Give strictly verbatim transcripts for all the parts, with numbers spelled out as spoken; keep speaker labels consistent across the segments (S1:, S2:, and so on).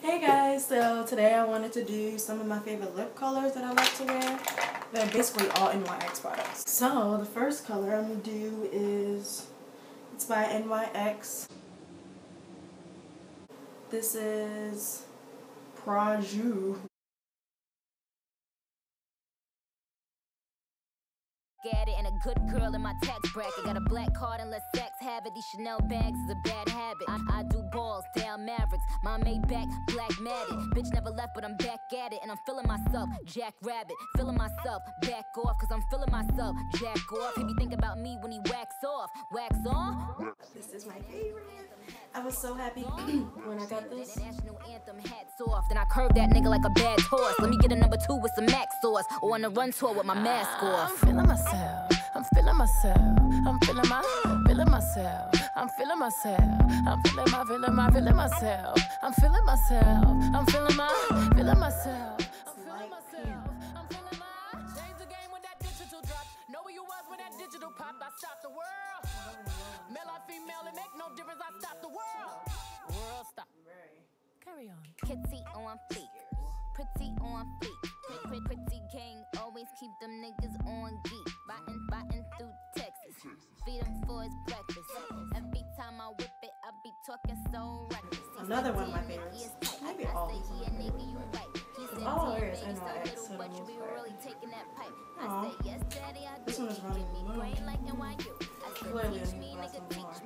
S1: Hey guys, so today I wanted to do some of my favorite lip colors that I like to wear. They're basically all N Y X products. So the first color I'm going to do is, it's by N Y X. This is Prajou.
S2: At it, and a good girl in my tax bracket. Got a black card and let sex have it. These Chanel bags is a bad habit. I, I do balls, down Mavericks. My Maybach, black matted. Bitch never left, but I'm back at it. And I'm feeling myself, Jack Rabbit. Feeling myself, back off, cause I'm feeling myself, Jack off. He be think about me when he wax off. Wax on?
S1: This is my favorite. I was so happy when I got this.
S2: National anthem, hats off. Then I curved that nigga like a bad horse. Let me get a number two with some Mac sauce. Or on a run tour with my mask off.
S3: I'm feeling myself. I'm feeling myself. I'm feeling my, feeling myself. I'm feeling myself. I'm feeling my, feeling my, feeling myself. I'm feeling myself. I'm feeling my, feeling myself. I'm feeling myself. I'm feeling my. Change the game when that digital drop. Know where you was when that digital pop. I stopped the world. Male or female, it make no difference. I stopped the world. World stop. Carry on.
S2: Kitty on fleek. Pretty on fleek. Pretty, pretty gang. Always keep them niggas on geek. Biting, biting through Texas. Feed him for his breakfast. Every time I whip it, I be talking so reckless.
S1: Another one of my favorites. Maybe all these are my favorites. All here is N Y X for the most part. Aww. This one is running low. Clearly I need to buy some more.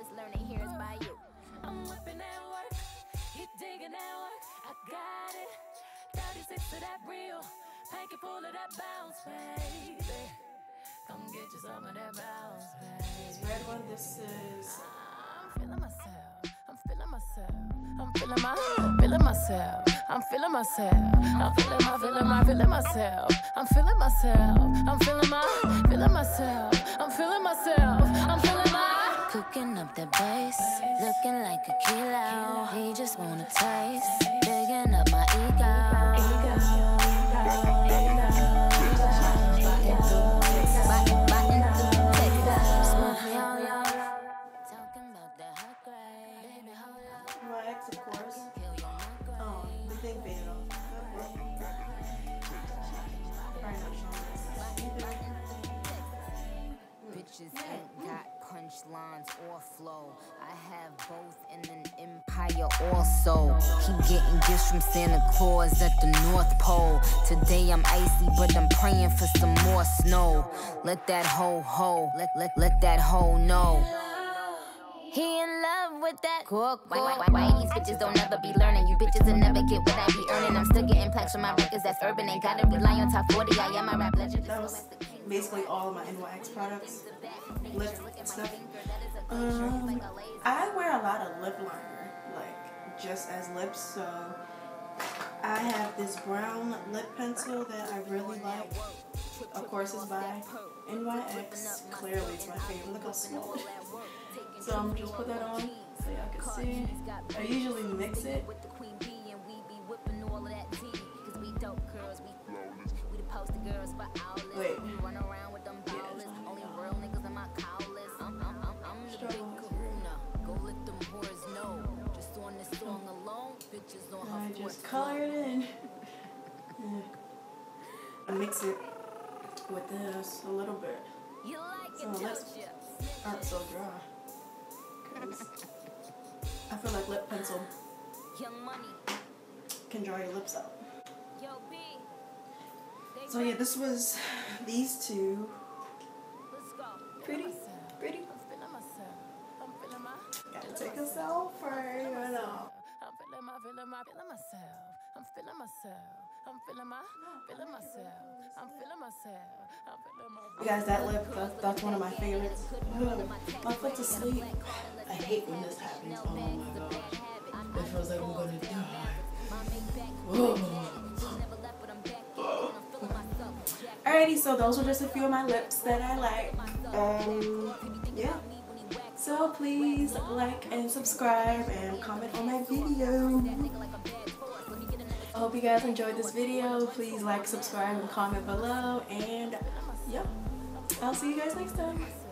S3: I'm whipping that work. You digging that work. I got it. thirty-six to that real. Make it pull of that bounce, baby. Come get you some of that bounce, baby.
S1: This red one, this is...
S3: I'm feeling myself. I'm feeling myself. I'm feeling my, feeling myself. I'm feeling myself. I'm feeling my, feeling my, feeling myself. I'm feeling myself. I'm feeling my, feeling myself. I'm feeling myself. I'm feeling my. Cooking up the bass, looking like a kilo. He just wanna taste, digging up my ego.
S1: N Y X, of course. Oh, the big veil. Probably not showing this.
S2: Bitches ain't got punchlines or flow. I have both in an empire also. He getting gifts from Santa Claus at the North Pole. Today I'm icy, but I'm praying for some more snow. Let that hoe ho, let let let that hoe know. He in love with that cook. Why, why, why, why these bitches don't ever be learning? You bitches will never get what I be earning. I'm still getting plaques from my records that's urban. Ain't gotta rely on top forty. I am my rap legend.
S1: That was basically all of my N Y X products. Lip stuff. Um, I wear a lot of lip liner, like just as lips. So I have this brown lip pencil that I really like. Of course, it's by N Y X. Clearly, it's my favorite. Look how small it is. So I'm gonna just put that on so y'all can see. I usually mix it. Wait. I just color it in. Yeah. I mix it with this a little bit. So my lips aren't so dry. I feel like lip pencil can dry your lips out. So yeah, this was these two. Pretty, pretty. Gotta take a selfie, you know.
S3: I'm feeling my, feeling my, feeling myself. I'm feeling myself. I'm feeling my, feeling myself. I'm feeling myself. I'm feeling my.
S1: You guys, that lip, that, that's one of my favorites. Oh, my foot's asleep. I hate when this happens. Oh my gosh. It feels like we're gonna die. Oh. Alrighty, so those were just a few of my lips that I like. Um, yeah. So please like and subscribe and comment on my video. I hope you guys enjoyed this video. Please like, subscribe, and comment below. And yeah, I'll see you guys next time.